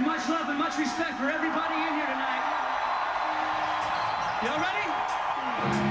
much love and much respect for everybody in here tonight. Y'all ready?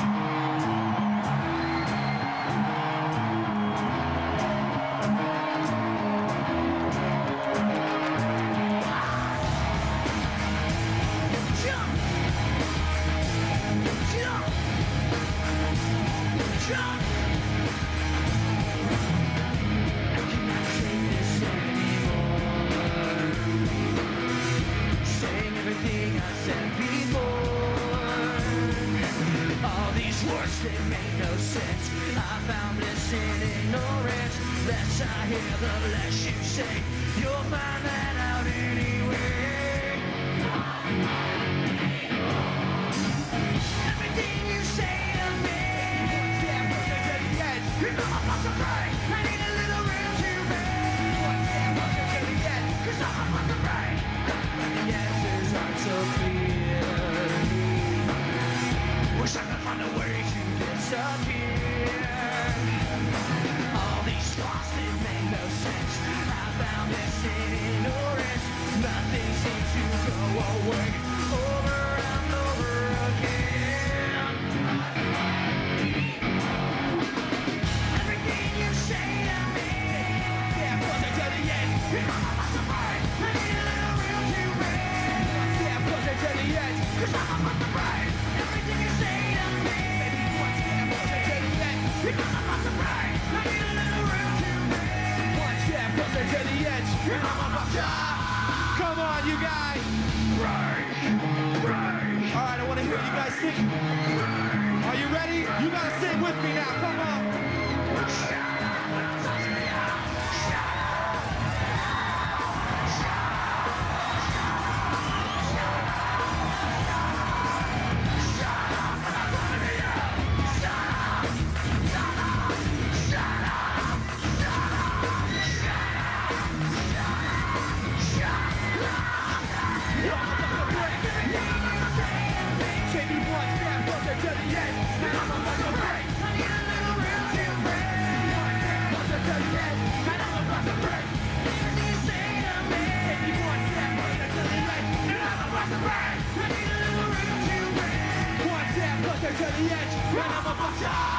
They make no sense. I found bliss in ignorance. Less I hear, the less you say. You'll find that out anyway. Everything you say to me, step closer to the edge. You know I'm not afraid. I need a little room to breathe. One step closer to the edge, 'cause I'm not afraid. The answers aren't so clear to me. Wish I could find a way to disappear. All these thoughts, they make no sense. I found this in ignorance. Nothing seems to go away. Over and over again. Everything you say to me, step closer to the edge. You know I'm not afraid. I need a little room to breathe. Step closer to the edge, 'cause I'm not afraid. Everything you say to me, maybe one step closer to the edge. You know I'm not afraid. I need a little room to breathe. One step closer to the edge. You know I'm not afraid. Come on, you guys. All right, I want to hear you guys sing. Are you ready? You gotta sing with me now. Come on. To the edge, and I'm a buster.